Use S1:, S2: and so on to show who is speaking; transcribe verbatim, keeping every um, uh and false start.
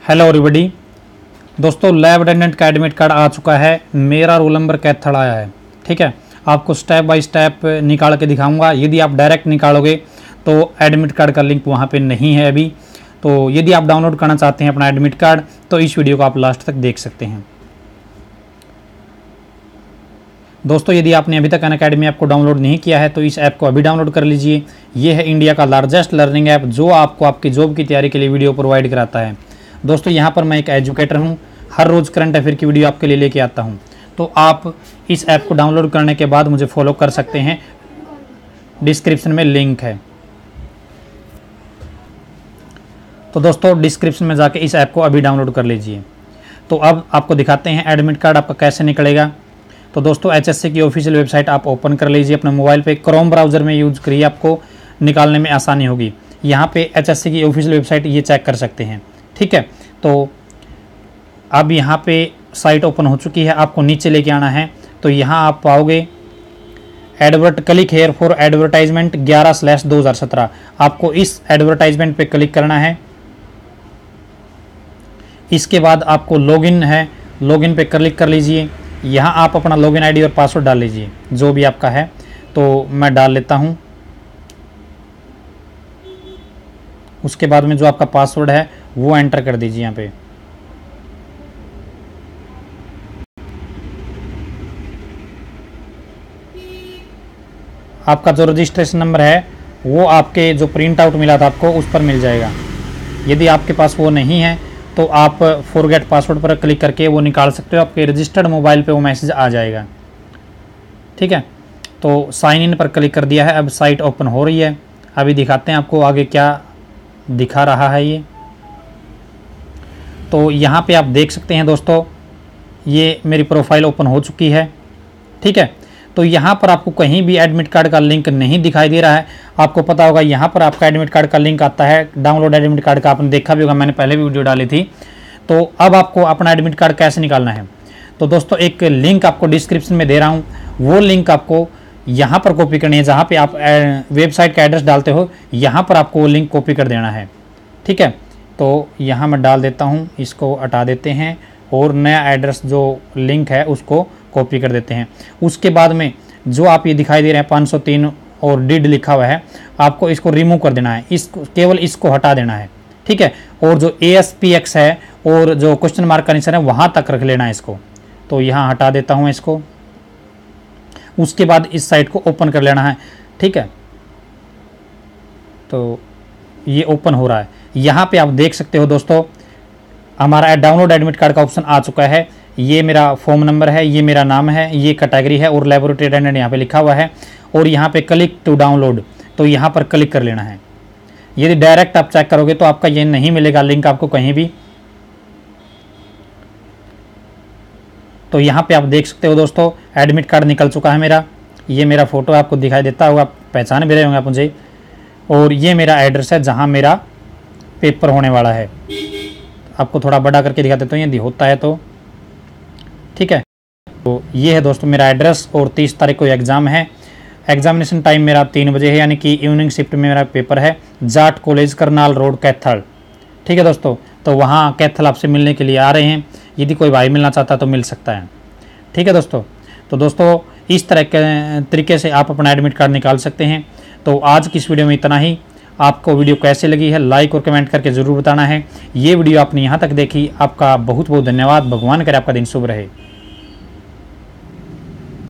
S1: Hello everybody. दोस्तों lab attendant का admit card आ चुका है। मेरा रोल नंबर कैथल आया है। ठीक है, आपको स्टेप बाय स्टेप निकाल के दिखाऊंगा। यदि आप डायरेक्ट निकालोगे तो एडमिट कार्ड का लिंक वहाँ पे नहीं है अभी। तो यदि आप डाउनलोड करना चाहते हैं अपना एडमिट कार्ड तो इस वीडियो को आप लास्ट तक देख सकते हैं। दोस्तों यदि आपने अभी तक अनअकैडमी ऐप को डाउनलोड नहीं किया है तो इस ऐप को अभी डाउनलोड कर लीजिए। ये है इंडिया का लार्जेस्ट लर्निंग ऐप जो आपको आपकी जॉब की तैयारी के लिए वीडियो प्रोवाइड कराता है। दोस्तों यहाँ पर मैं एक एजुकेटर हूँ, हर रोज़ करंट अफेयर की वीडियो आपके लिए लेके आता हूँ। तो आप इस ऐप को डाउनलोड करने के बाद मुझे फॉलो कर सकते हैं, डिस्क्रिप्शन में लिंक है। तो दोस्तों डिस्क्रिप्शन में जाके इस ऐप को अभी डाउनलोड कर लीजिए। तो अब आपको दिखाते हैं एडमिट कार्ड आपका कैसे निकलेगा। तो दोस्तों एचएससी की ऑफिशियल वेबसाइट आप ओपन कर लीजिए अपने मोबाइल पे, क्रोम ब्राउज़र में यूज़ करिए, आपको निकालने में आसानी होगी। यहाँ पे एचएससी की ऑफिशियल वेबसाइट ये चेक कर सकते हैं। ठीक है, तो अब यहाँ पे साइट ओपन हो चुकी है, आपको नीचे लेके आना है। तो यहाँ आप पाओगे advert click here for advertisement ग्यारह स्लैश दो हज़ार सत्रह। आपको इस एडवर्टाइजमेंट पे क्लिक करना है। इसके बाद आपको लॉगिन है, लॉगिन पे क्लिक कर लीजिए। यहाँ आप अपना लॉगिन आईडी और पासवर्ड डाल लीजिए जो भी आपका है। तो मैं डाल लेता हूँ। उसके बाद में जो आपका पासवर्ड है वो एंटर कर दीजिए यहाँ पे। आपका जो रजिस्ट्रेशन नंबर है वो आपके जो प्रिंट आउट मिला था आपको उस पर मिल जाएगा। यदि आपके पास वो नहीं है तो आप फॉरगेट पासवर्ड पर क्लिक करके वो निकाल सकते हो। आपके रजिस्टर्ड मोबाइल पे वो मैसेज आ जाएगा। ठीक है, तो साइन इन पर क्लिक कर दिया है। अब साइट ओपन हो रही है, अभी दिखाते हैं आपको आगे क्या दिखा रहा है ये। तो यहाँ पे आप देख सकते हैं दोस्तों, ये मेरी प्रोफाइल ओपन हो चुकी है। ठीक है, तो यहाँ पर आपको कहीं भी एडमिट कार्ड का लिंक नहीं दिखाई दे रहा है। आपको पता होगा यहाँ पर आपका एडमिट कार्ड का लिंक आता है, डाउनलोड एडमिट कार्ड का, आपने देखा भी होगा, मैंने पहले भी वीडियो डाली थी। तो अब आपको अपना एडमिट कार्ड कैसे निकालना है, तो दोस्तों एक लिंक आपको डिस्क्रिप्शन में दे रहा हूँ, वो लिंक आपको यहाँ पर कॉपी करनी है। जहाँ पे आप वेबसाइट का एड्रेस डालते हो यहाँ पर आपको वो लिंक कॉपी कर देना है। ठीक है, तो यहाँ मैं डाल देता हूँ, इसको हटा देते हैं और नया एड्रेस जो लिंक है उसको कॉपी कर देते हैं। उसके बाद में जो आप ये दिखाई दे रहे हैं पाँच सौ तीन और डिड लिखा हुआ है, आपको इसको रिमूव कर देना है, इसको केवल इसको हटा देना है। ठीक है, और जो ए एस पी एक्स है और जो क्वेश्चन मार्क का निशान है वहाँ तक रख लेना है इसको। तो यहाँ हटा देता हूँ इसको। उसके बाद इस साइट को ओपन कर लेना है। ठीक है, तो ये ओपन हो रहा है। यहाँ पे आप देख सकते हो दोस्तों, हमारा डाउनलोड एडमिट कार्ड का ऑप्शन आ चुका है। ये मेरा फॉर्म नंबर है, ये मेरा नाम है, ये कैटेगरी है और लैबोरेटरी अटेंडेंट यहाँ पे लिखा हुआ है। और यहाँ पे क्लिक टू डाउनलोड, तो यहाँ पर क्लिक कर लेना है। यदि डायरेक्ट आप चेक करोगे तो आपका ये नहीं मिलेगा लिंक आपको कहीं भी। तो यहाँ पे आप देख सकते हो दोस्तों, एडमिट कार्ड निकल चुका है मेरा। ये मेरा फोटो आपको दिखाई देता होगा, आप पहचान भी रहे होंगे आप मुझे। और ये मेरा एड्रेस है जहाँ मेरा पेपर होने वाला है। आपको थोड़ा बड़ा करके दिखा देता हूँ यदि होता है तो। ठीक है, तो ये है दोस्तों मेरा एड्रेस और तीस तारीख को एग्ज़ाम है। एग्जामिनेशन टाइम मेरा तीन बजे है, यानी कि इवनिंग शिफ्ट में मेरा पेपर है। Jat college Karnal road Kaithal. ठीक है दोस्तों, तो वहाँ कैथल आपसे मिलने के लिए आ रहे हैं। यदि कोई भाई मिलना चाहता है तो मिल सकता है। ठीक है दोस्तों, तो दोस्तों इस तरह के तरीके से आप अपना एडमिट कार्ड निकाल सकते हैं। तो आज की इस वीडियो में इतना ही। आपको वीडियो कैसे लगी है लाइक और कमेंट करके ज़रूर बताना है। ये वीडियो आपने यहाँ तक देखी, आपका बहुत बहुत धन्यवाद। भगवान करे आपका दिन शुभ रहे।